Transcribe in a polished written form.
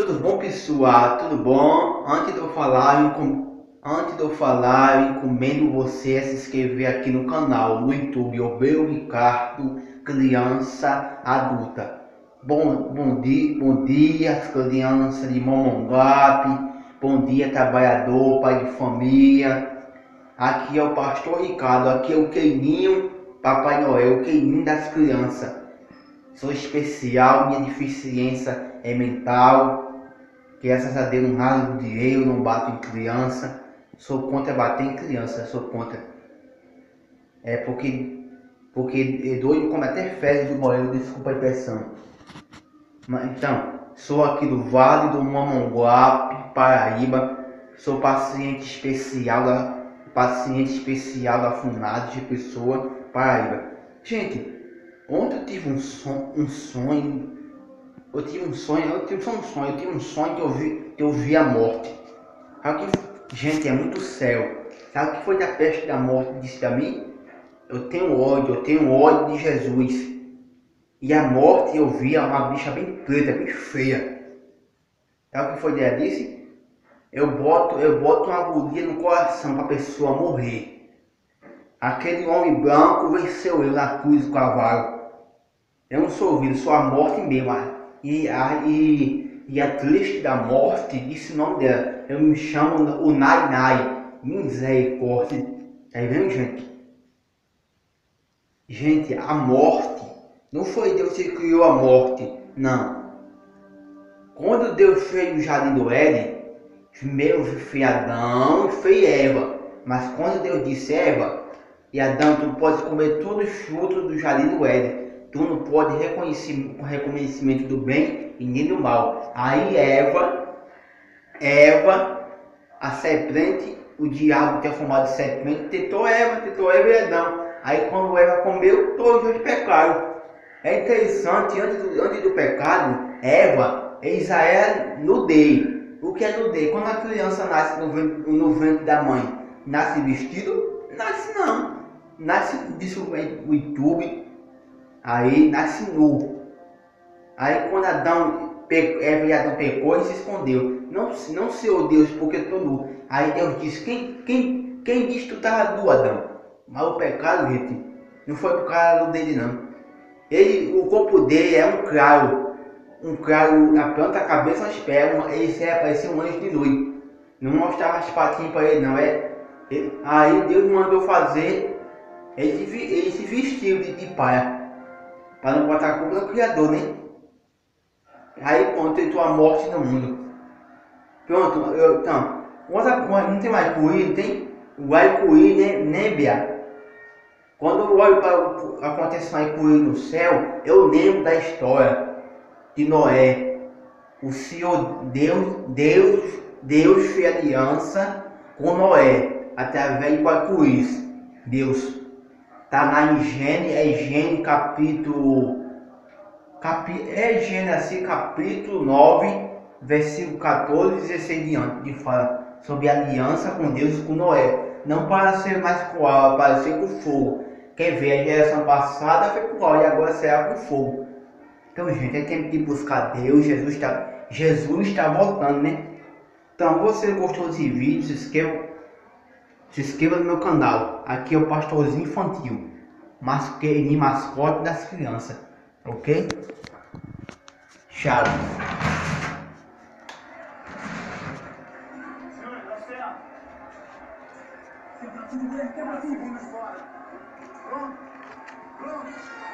Tudo bom, pessoal? Tudo bom? Antes de eu falar, eu encomendo você a se inscrever aqui no canal, no YouTube, Obreiro, Ricardo, criança, adulta. Bom dia, crianças de mamanguape. Bom dia, trabalhador, pai de família. Aqui é o pastor Ricardo, aqui é o queininho, Papai Noel, o queininho das crianças. Sou especial, minha deficiência é mental. Graças a Deus não rasgo de eu, não bato em criança. Sou contra bater em criança, sou contra. É porque é doido como até fezes do Obreiro, desculpa a expressão. Então, sou aqui do Vale do Mamanguape, Paraíba. Sou paciente especial da FUNAD de Pessoa, Paraíba. Gente, ontem eu tive um sonho. Eu tive um sonho que eu vi a morte. Sabe que, gente, é muito céu. Sabe o que foi da peste da morte disse pra mim? Eu tenho ódio de Jesus. E a morte eu vi uma bicha bem preta, bem feia. Sabe o que foi dela disse? Eu boto uma agulha no coração pra pessoa morrer. Aquele homem branco venceu eu na cruz do cavalo. Eu não sou ouvido, sou a morte mesmo. E a triste da morte disse o nome dela. Eu me chamo o Nai Nai. Misericórdia. Tá vendo, gente? Gente, a morte. Não foi Deus que criou a morte. Não. Quando Deus fez o jardim do Éden, primeiro fez Adão e fez Eva. Mas quando Deus disse Eva e Adão, tu pode comer todos os frutos do jardim do Éden. Tu não pode reconhecimento do bem e nem do mal. Aí Eva, a serpente, o diabo que é formado de serpente, tentou Eva e Adão. Aí quando Eva comeu, todos os pecaram. É interessante, antes do pecado, Eva já era nudez. O que é nudez? Quando a criança nasce no ventre da mãe, nasce vestido? Nasce não. Nasce, diz o YouTube. Aí nasce nu. Aí quando Eva e Adão pecou, ele se escondeu. Não, Senhor Deus, porque eu estou nu. Aí Deus disse, quem disse que tu estava nu, Adão? Mas o pecado, gente, não foi por causa dele não. O corpo dele é um claro na planta da cabeça, nas pernas. Ele parecia um anjo de luz. Não mostrava as patinhas para ele não. Aí Deus mandou fazer, ele se vestiu de palha. Para não botar a culpa no Criador, né? Aí pronto, entrou a morte no mundo. Pronto, então, não tem mais arco-íris, tem o arco-íris, né, Bia? Quando eu olho para acontecer um arco-íris no céu, eu lembro da história de Noé. O Senhor Deus fez aliança com Noé, através do arco-íris. Deus. Está lá em Gênesis, capítulo 9, versículo 14 e 16 diante, que fala sobre a aliança com Deus e com Noé. Não para ser mais com água, para ser com fogo. Quer ver, a geração passada foi com água e agora será com fogo. Então, gente, é tempo de buscar Deus. Jesus está voltando, né? Então, você gostou desse vídeo, se inscreva no meu canal. Aqui é o pastorzinho infantil, mascote das crianças, ok? Tchau. Quebra tudo, vamos fora. Pronto.